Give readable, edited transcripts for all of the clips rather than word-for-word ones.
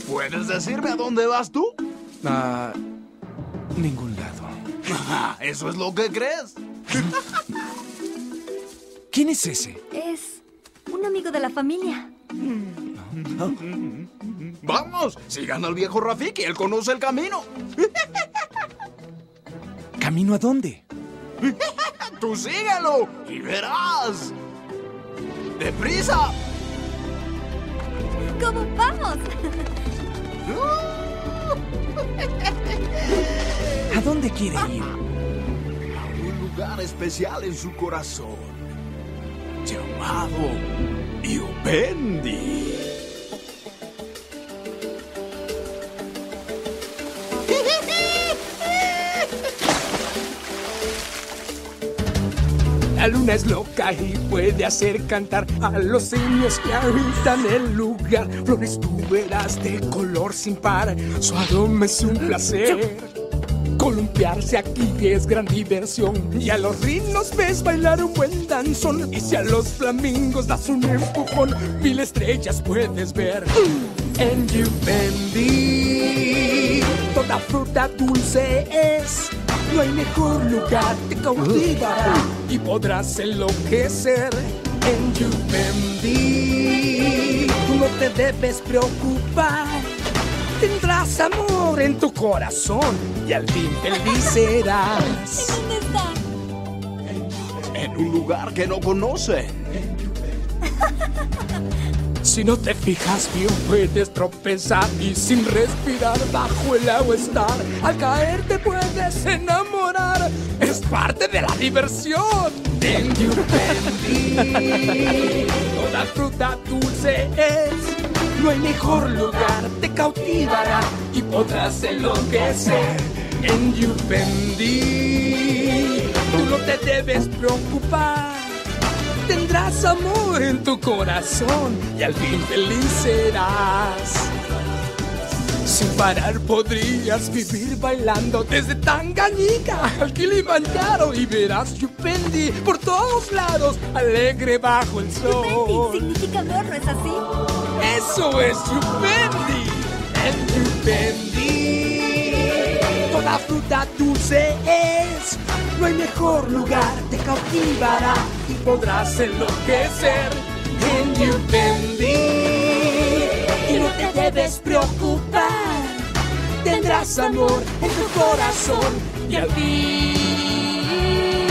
¿Puedes decirme a dónde vas tú? A ningún lado. ¿Eso es lo que crees? ¿Quién es ese? Es un amigo de la familia. Vamos, sigan al viejo Rafiki, él conoce el camino. ¿Camino a dónde? Tú síguelo y verás. ¡Deprisa! ¿Cómo vamos? ¿A dónde quiere ir? A un lugar especial en su corazón, llamado Yupendi. La luna es loca y puede hacer cantar a los simios que habitan el lugar. Flores tú verás de color sin par, su aroma es un placer. Columpiarse aquí es gran diversión, y a los rinos ves bailar un buen danzón. Y si a los flamingos das un empujón, 1000 estrellas puedes ver. En Yupendi toda fruta dulce es. No hay mejor lugar, te cautivará y podrás enloquecer. En Yupendi tú no te debes preocupar. Tendrás amor en tu corazón y al fin feliz serás. ¿Dónde está? En un lugar que no conoce. Si no te fijas bien puedes tropezar y sin respirar bajo el agua estar. Al caer te puedes enamorar, es parte de la diversión. En Yupendi toda fruta dulce es. No hay mejor lugar, te cautivará y podrás enloquecer. En Yupendi tú no te debes preocupar. Tendrás amor en tu corazón y al fin feliz serás. Sin parar podrías vivir bailando desde Tanganyika al Kilimanjaro y verás Yupendi por todos lados, alegre bajo el sol. Yupendi significa amor, ¿no es así? Eso es Yupendi. En Yupendi toda fruta dulce es. No hay mejor lugar, te cautivará y podrás enloquecer. En Yupendi y no te debes preocupar. Tendrás amor en tu corazón y al fin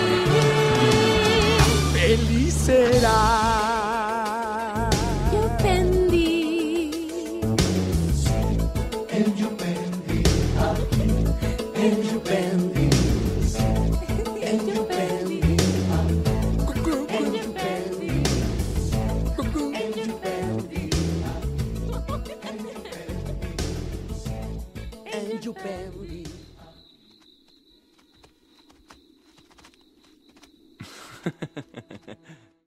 feliz serás. Yupendi. En Yupendi, en Yupendi. En Yupendi, en Yupendi, en Yupendi, en Yupendi.